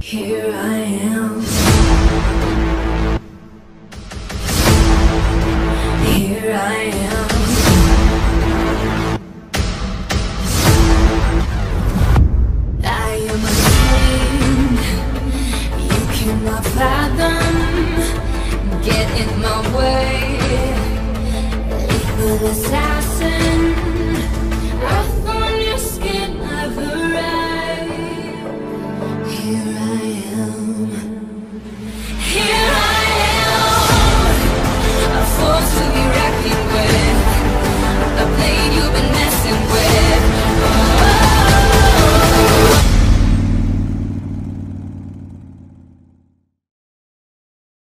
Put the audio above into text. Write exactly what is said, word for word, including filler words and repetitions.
Here I am. Here I am. I am a king you cannot fathom. Get in my way, lethal assassin. Earth on your skin, I've arrived. Here I am.